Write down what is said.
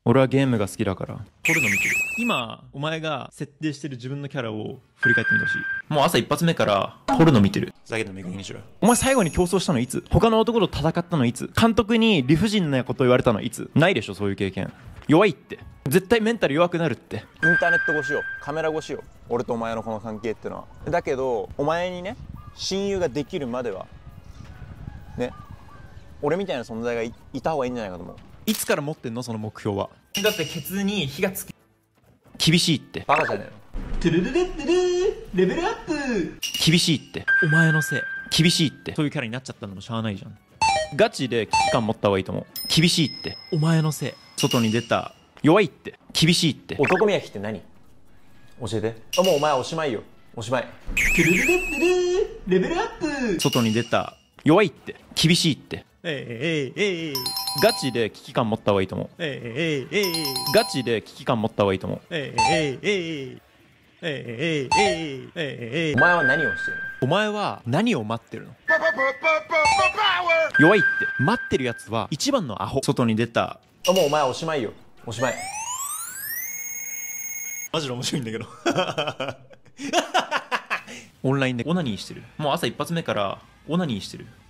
俺はゲームが好きだからポルノ見てる。今お前が設定してる自分のキャラを振り返ってみてほしい。もう朝一発目からポルノ見てる。ふざけたのめくにしろ。お前最後に競争したのいつ？他の男と戦ったのいつ？監督に理不尽なこと言われたのいつ？ないでしょそういう経験。弱いって。絶対メンタル弱くなるって。 インターネット越しよ、カメラ越しよ、俺とお前のこの関係ってのは。だけどお前にね、親友ができるまではね、俺みたいな存在が いた方がいいんじゃないかと思う。 いつから持ってんのその目標は。だってケツに火がつき厳しいって。 バカじゃねえの。 トゥルルルットゥルレベルアップ。厳しいって。お前のせい。厳しいって。そういうキャラになっちゃったのもしゃあないじゃん。ガチで危機感持った方がいいと思う。厳しいって。お前のせい。外に出た。弱いって。厳しいって。 男磨きって何？教えて。もうお前おしまいよ。おしまい。 トゥルルルットゥルレベルアップ。外に出た。弱いって。厳しいって。ガチで危機感持った方がいいと思う。ガチで危機感持った方がいいと思う。 お前は何をしてるの？ お前は何を待ってるの？弱いって。待ってるやつは一番のアホ。外に出た。 もうお前おしまいよ。おしまい。 マジで面白いんだけどオンラインでオナニーしてる。もう朝一発目からオナニーしてる。